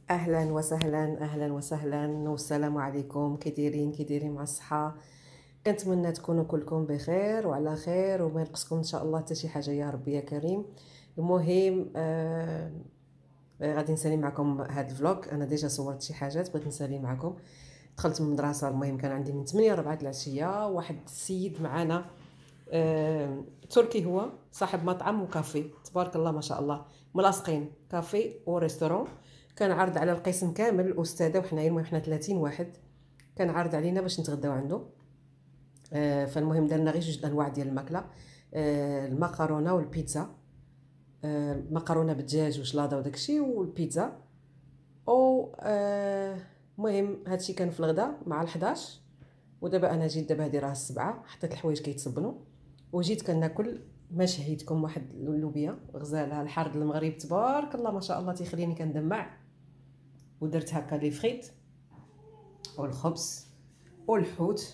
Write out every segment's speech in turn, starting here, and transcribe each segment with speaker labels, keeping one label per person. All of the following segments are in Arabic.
Speaker 1: اهلا وسهلا اهلا وسهلا والسلام عليكم. كي دايرين مع الصحه؟ كنتمنى تكونوا كلكم بخير وعلى خير وما ينقصكم ان شاء الله حتى شي حاجه يا ربي يا كريم. المهم غادي نسالي معكم هذا الفلوق. انا ديجا صورت شي حاجات بغيت نسالي معكم. دخلت من المدرسه، المهم كان عندي من 8 ل 4 العشيه واحد السيد معنا تركي، هو صاحب مطعم وكافي تبارك الله ما شاء الله، ملاصقين كافي وريستورون. كان عارض على القسم كامل الاستاذه وحنايا، المهم حنا 30 واحد، كان عارض علينا باش نتغداو عنده. فالمهم درنا غير جوج انواع ديال الماكله، المكرونه والبيتزا، مكرونه بالدجاج وشلاضه وداكشي والبيتزا. او المهم هادشي كان في الغداء مع ال11. ودابا انا جيت، دابا هادي راه السبعة، حطيت الحوايج كيتصبنوا وجيت كناكل. ما شهيتكم واحد اللوبيا غزاله الحار ديال المغرب تبارك الله ما شاء الله، تيخليني كندمع. ودرت هكا لي فريت والخبز والحوت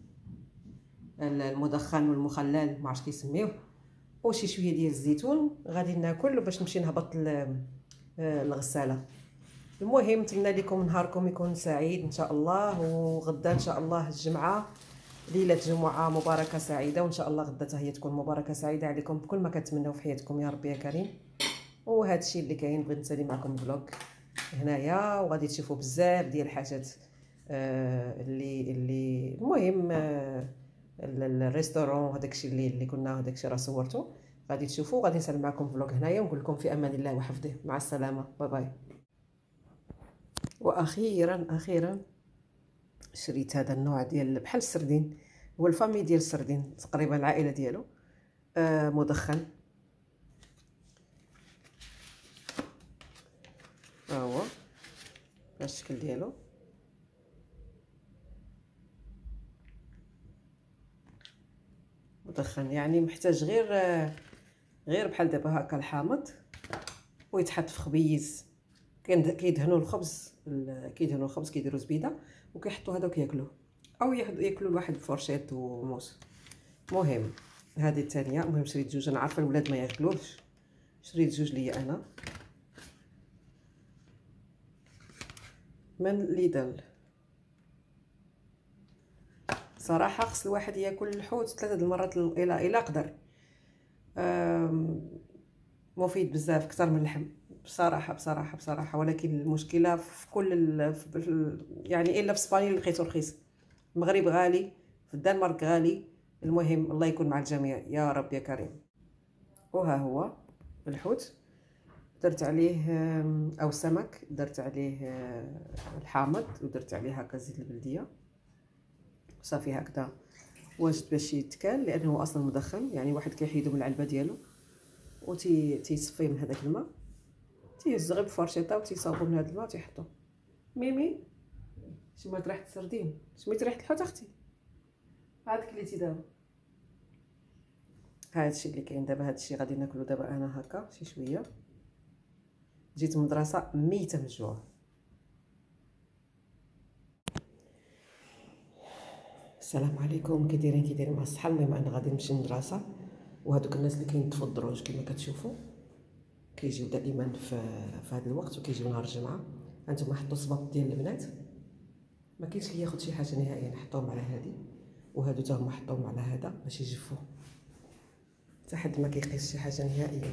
Speaker 1: المدخن والمخلل ما عرفتش كيسميوه، وشي شويه ديال الزيتون. غادي ناكل باش نمشي نهبط الغساله. المهم نتمنى لكم نهاركم يكون سعيد ان شاء الله، وغدا ان شاء الله الجمعه ليله جمعه مباركه سعيده، وان شاء الله غدا هي تكون مباركه سعيده عليكم بكل ما كتمنوا في حياتكم يا ربي يا كريم. وهذا الشيء اللي كاين، بغيت نسالي معكم فلوق هنايا، وغادي تشوفوا بزاف ديال الحاجات اللي المهم الريستورون هذاك الشيء اللي كنا، هذاك الشيء راه صورته. غادي تشوفوا، غادي نسالي معكم فلوق هنايا ونقول لكم في امان الله وحفظه. مع السلامه، باي باي. واخيرا شريت هذا النوع ديال بحال السردين، هو الفامي ديال السردين تقريبا، العائله ديالو مدخن. ها هو الشكل ديالو. مدخن يعني محتاج غير بحال دابا هكا الحامض، ويتحط في خبيز. كيدهنوا الخبز، كيديروا زبيده وكيحطوا هذا وكياكلوه، او ياكلوا الواحد بفرشيط وموس. المهم هذه الثانيه. المهم شريت جوج، انا عارفه الولاد ما ياكلوش، شريت جوج ليا انا من ليدل. صراحه خص الواحد ياكل الحوت 3 المرات الى قدر، مفيد بزاف اكثر من اللحم بصراحه. ولكن المشكله في كل يعني الا في اسبانيا لقيتو رخيص. المغرب غالي، في الدنمارك غالي. المهم الله يكون مع الجميع يا رب يا كريم. وها هو الحوت، درت عليه او السمك، درت عليه الحامض، ودرت عليه هكا زيت البلديه صافي هكذا. واجد باش يتكال لانه اصلا مدخن، يعني واحد كيحيدو من العلبه ديالو تيصفيه من هذاك الماء، تيهز غير بفرشيطه وتيصاوبو من هذا الماء وتيحطو. ميمي شميت ريحه السردين، شميت ريحه الحوت اختي، عاد كليتي دابا. هذا الشيء اللي كاين دابا، هذا الشيء غادي ناكلو دابا انا هكا شي شويه. جيت من المدرسه ميته من الجوع. السلام عليكم. كي دايرين مع الصحه؟ المهم انا غادي نمشي للمدرسه، وهذوك الناس اللي كينظفوا الدروج كما كتشوفوا كيجيو دائما في هذا الوقت، وكيجيو نهار الجمعه. هانتوما حطوا الصباط ديال البنات، ما كاينش اللي ياخذ شي حاجه نهائيا، حطوهم على هذه، وهادو حتى هما حطوهم على هذا باش يجفوا، حتى حد ما كيقيس شي حاجه نهائيا.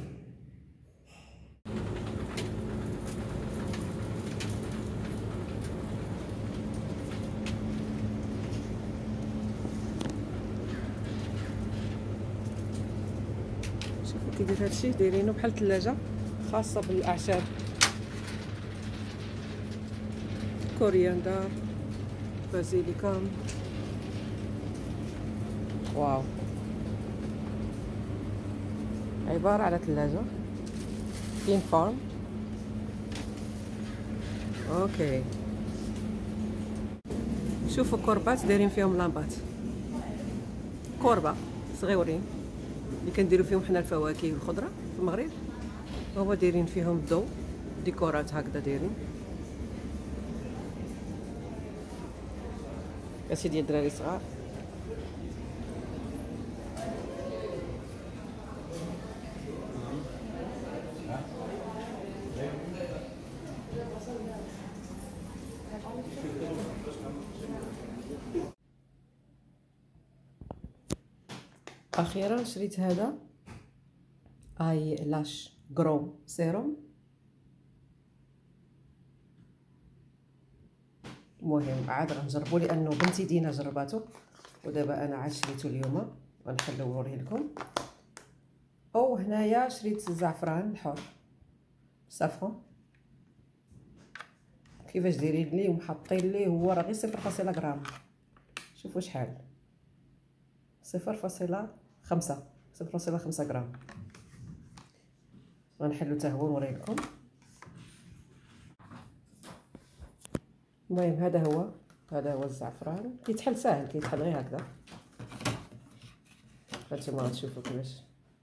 Speaker 1: شوفوا كيدير هادشي، دايرينه بحال الثلاجه خاصه بالاعشاب، كورياندر، بازيليكم. واو، عباره على ثلاجه كلين فارم. اوكي، شوفوا كوربات دايرين فيهم لامبات، كوربه صغيورين اللي كنديروا فيهم حنا الفواكه والخضره في المغرب، هما دايرين فيهم الضوء، ديكورات هكذا دايرين. اسيدي الدراري صغار. اخيرا شريت هذا اي لاش غرو سيروم. المهم عاد غنجربو لانه بنتي دينا جرباتو، ودابا انا عاد شريتو اليوم غنخليو نوريه لكم. او هنايا شريت الزعفران الحر صافون، كيفاش دايرين ليه ومحطين ليه، هو راه غير 0.5 غرام. شوفوا شحال 0.5 0.5 غرام. غنحلو حتى هو نوريه لكم. المهم هذا هو الزعفران، كيتحل ساهل، كيتحل غير هكذا. هانتوما غتشوفوا كيفاش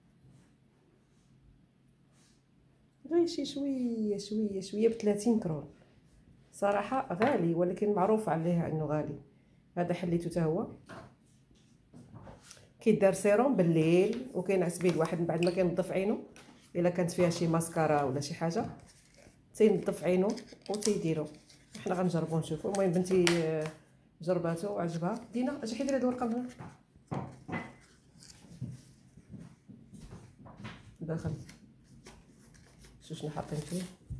Speaker 1: غير شي شويه شويه شويه ب 30 كرون. صراحه غالي ولكن معروف عليه انه غالي. هذا حليته حتى هو، كيدار سيروم بالليل وكينعس به الواحد من بعد ما كينظف عينو، الا كانت فيها شي ماسكارا ولا شي حاجه تينظف عينو وتيديرو. حنا غنجربو نشوفو. المهم بنتي جرباتو وعجبها. دينا اجي حيدي هاد الورقه من هنا داخل. شنو حاطين فيه؟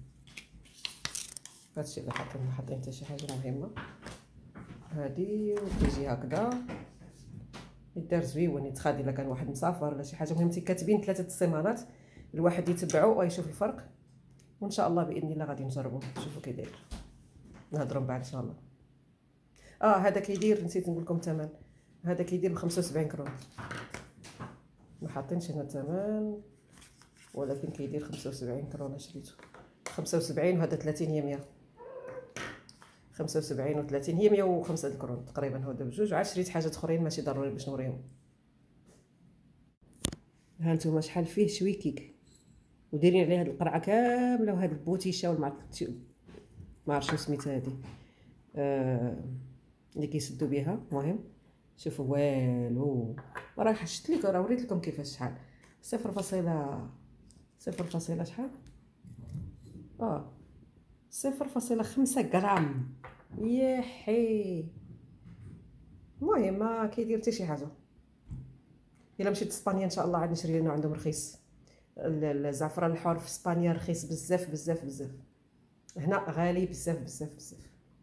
Speaker 1: هادشي اللي حاطين، ما حاطين حتى شي حاجه مهمه. هادي وتيجي هكذا يدار زويون، يتخاد الا كان واحد مسافر ولا شي حاجه. المهم كاتبين 3 سيمانات الواحد يتبعو ويشوف الفرق، وان شاء الله باذن الله غادي نجربو نشوفو كي داير. نهضروا من بعد ان شاء الله. هذا كيدير، نسيت نقول لكم الثمن. هذا كيدير ب 75 كرون، ما حاطينش هنا الثمن ولكن كيدير 75 كرون. شريته 75 وهذا 30 هي 100. 75 و30 هي 105 كرون تقريبا. هذا بجوج. عاد شريت حاجات اخرين ماشي ضروري باش نوريهم. ها نتوما شحال فيه شويكيك، ودايرين عليه هاد القرعه كامله وهاد البوتيشه والمع ما عرفت شنو سميتها هادي اللي كيسدوا بها. المهم شوفوا والو، راه شفت لكم، راه وريت لكم كيفاش شحال 0.0 شحال 0.5 غرام. يحي. المهم ما كيدير حتى شي حاجه. الا مشيت لاسبانيا ان شاء الله عاد نشري لنا عندهم رخيص. الزعفران الحر في اسبانيا رخيص بزاف بزاف بزاف، هنا غالي بزاف بزاف بزاف.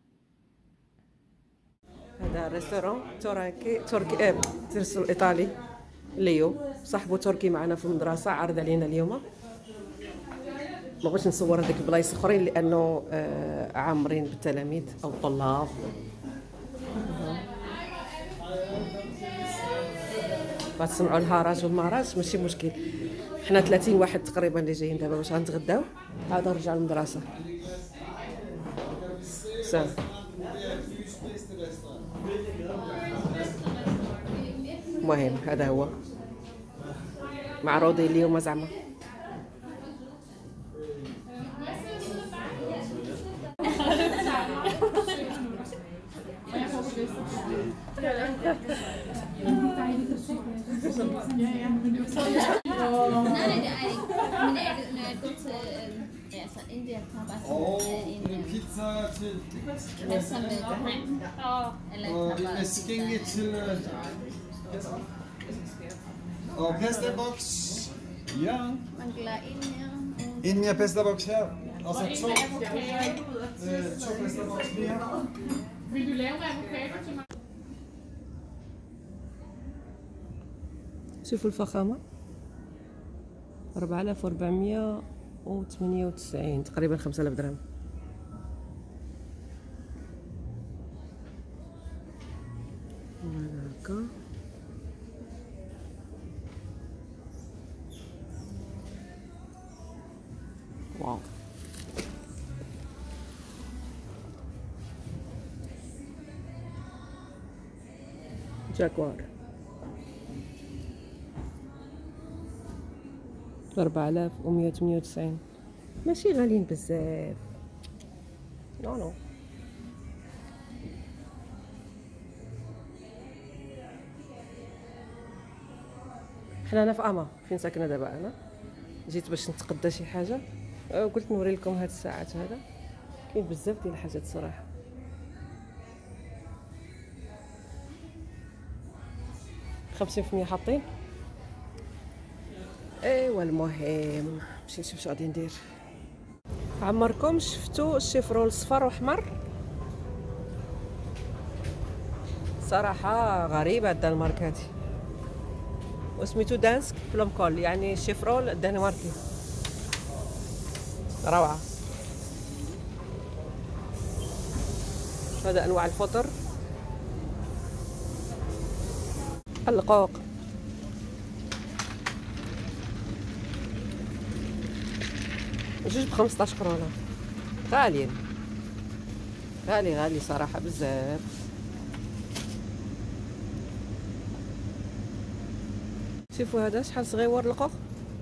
Speaker 1: هذا ريستورون تركي ايطالي. ليو صاحبو تركي معنا في المدرسه، عرض علينا اليوم. ما بغيتش نصور هذيك البلايص اخرين لانه عامرين بالتلاميذ او الطلاب. غتسمعوا الهراج والمهراج ماشي مشكل. حنا 30 واحد تقريبا اللي جايين دابا باش غنتغداو عاد نرجعوا للمدرسه. سلام. المهم هذا هو معروضي اليوم زعما.
Speaker 2: Pasta box. Ja. In mir Pasta box her. Altså to Pasta box mere.
Speaker 3: Vil du lave en avocado til mig?
Speaker 1: شوفوا الفخامه 4498 تقريبا 5000 درهم. هكا واو. جاكوار 4198 ماشي غاليين بزاف. نو حنا انا في اما فين ساكنه دابا. انا جيت باش نتقدى شي حاجه، قلت نوري لكم هاد الساعات. هذا كاين بزاف ديال الحاجات صراحه. 50% حاطين ايوا المهم مشيت واش غادي ندير. عمركم شفتوا الشيفرول صفر واحمر؟ صراحه غريب هاد الماركات، وسميتو دانسك بلومكول، يعني الشيفرول الدنماركي، روعه. هذا انواع الفطر. القوق جوج ب15 كرونه، غاليين، غالي صراحه بزاف. شوفوا هذا شحال صغيور القوق.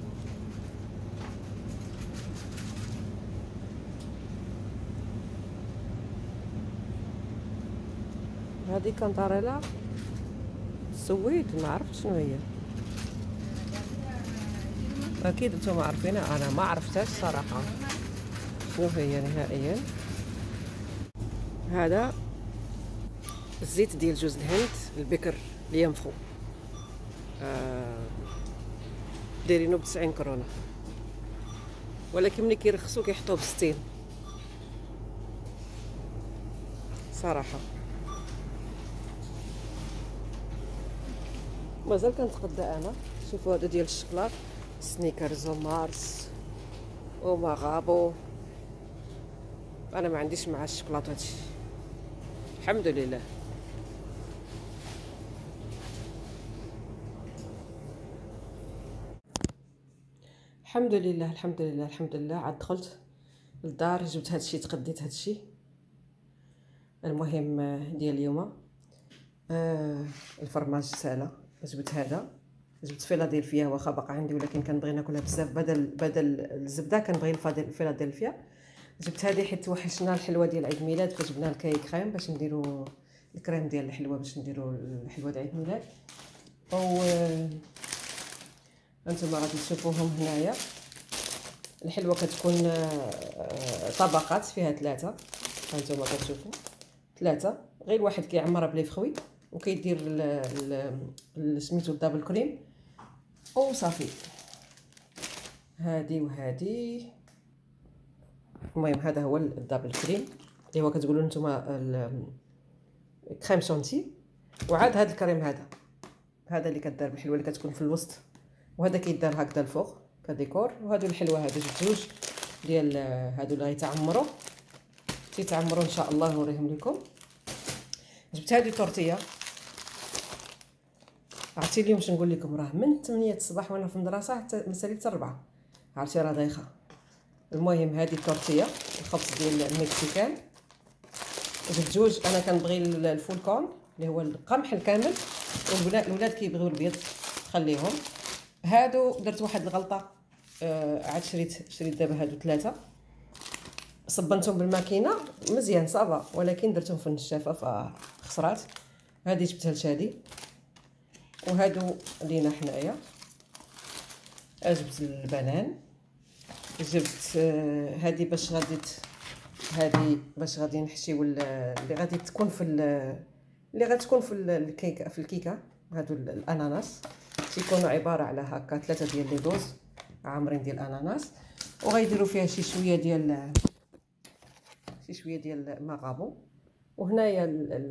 Speaker 1: هذه كانطاريلا السويد، ما عرفت شنو هي، اكيد نتوما عارفينها، انا ما عرفتهاش صراحه شنو هي نهائيا. هذا الزيت ديال جوز الهند البكر الينفخو، دايرينو ب90 كرونه، ولكن ملي كيرخصو كيحطوه ب60 صراحه. مازال كنتقدى انا. شوفوا هذا ديال الشكلاط، سنيكرز ومارس وماغابو، انا ما عنديش مع الشكلاط هادشي الحمد لله. الحمد لله الحمد لله الحمد لله. عاد دخلت للدار جبت هادشي، تقديت هادشي. المهم ديال اليوم الفرماج ساله، جبت هذا، جبت فيلادلفيا، واخا باقا عندي ولكن كنبغي ناكلها بزاف، بدل الزبده كنبغي الفيلادلفيا. جبت هذه حيت وحشنا الحلوه ديال عيد الميلاد، فجبنا الكاي كريم باش نديرو الكريم ديال الحلوه، باش نديرو الحلوه ديال عيد الميلاد. او انتما غادي تشوفوهم هنايا. الحلوه كتكون طبقات فيها 3، هانتوما كتشوفوا 3، غير واحد كيعمرها بلي فخوي وكيدير سميتو الدبل كريم وصافي. هادي وهادي. المهم هذا هو الدبل كريم اللي هو كتقولوا نتوما كريم شونتي. وعاد هذا الكريم هذا اللي كدار بالحلوه اللي كتكون في الوسط، وهذا كيدار هكذا الفوق كديكور. وهادو الحلوه هادو جوج ديال هادو اللي غيتعمروا ان شاء الله، نوريهم لكم. جبت هذه تورتيه، عرفتي اليوم باش نقول لكم، راه من 8 الصباح وانا في المدرسه حتى مسالي حتى 4، عرفتي راه دايخه. المهم هذه التورتيه الخبز ديال المكسيكان. جبت جوج، انا كنبغي الفول كون اللي هو القمح الكامل، والولاد كيبغيو البيض خليهم. هادو درت واحد الغلطه، عاد شريت دابا هادو 3، صبنتهم بالماكينه مزيان صافا، ولكن درتهم في النشافه فخسرات. هذه جبتها لشادي، وهادو لينا حنايا. جبت البنان، جبت هذه باش غادي نحشيو اللي غادي تكون في الكيكه، في الكيكه. هادو الاناناس تيكونوا عباره على هكا 3 ديال لي دوز عامرين ديال الاناناس، وغيديروا فيها شي شويه ديال ماغابو. وهنايا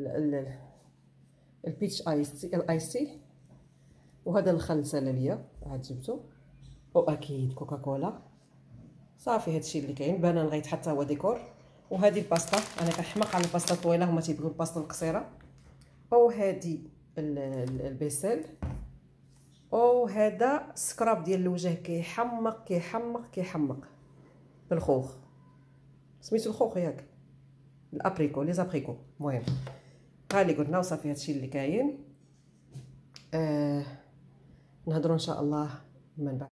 Speaker 1: البيتش الايسي، وهذا الخل سلاليه عاد جبتو، واكيد كوكاكولا. صافي هادشي اللي كاين. بنان غيتحط هو ديكور. وهذه الباستا، انا كنحماق على الباستا الطويله، هما تيبغيو الباستا القصيره. وهذه البيسيل. وهذا السكراب ديال الوجه، كيحمق بالخوخ، سميتو الخوخ ياك، الابريكو، لي زابريكو. المهم ها اللي قلنا، وصافي هادشي اللي كاين. نهضروا ان شاء الله من بعد.